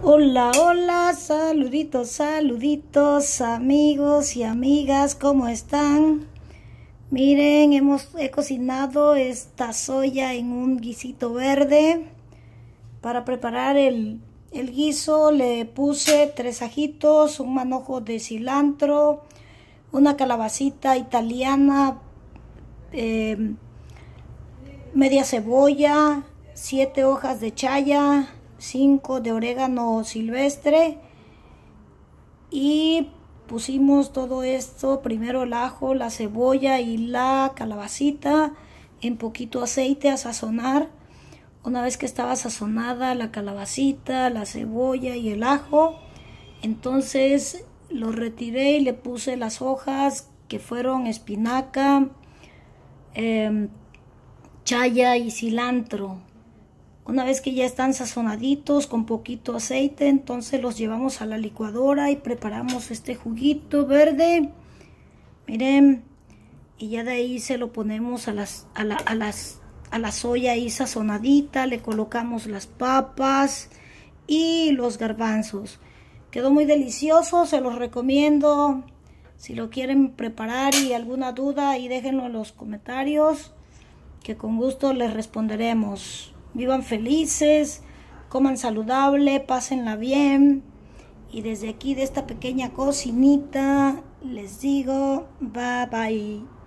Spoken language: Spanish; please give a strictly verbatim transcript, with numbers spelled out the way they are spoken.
Hola, hola, saluditos, saluditos, amigos y amigas, ¿cómo están? Miren, hemos he cocinado esta soya en un guisito verde. Para preparar el, el guiso le puse tres ajitos, un manojo de cilantro, una calabacita italiana, eh, media cebolla, siete hojas de chaya, cinco de orégano silvestre, y pusimos todo esto, primero el ajo, la cebolla y la calabacita en poquito aceite a sazonar. Una vez que estaba sazonada la calabacita, la cebolla y el ajo, entonces lo retiré y le puse las hojas que fueron espinaca, eh, chaya y cilantro. Una vez que ya están sazonaditos con poquito aceite, entonces los llevamos a la licuadora y preparamos este juguito verde. Miren, y ya de ahí se lo ponemos a las a la, a las a la soya ahí sazonadita, le colocamos las papas y los garbanzos. Quedó muy delicioso, se los recomiendo. Si lo quieren preparar y alguna duda, ahí déjenlo en los comentarios, que con gusto les responderemos. Vivan felices, coman saludable, pásenla bien. Y desde aquí, de esta pequeña cocinita, les digo bye bye.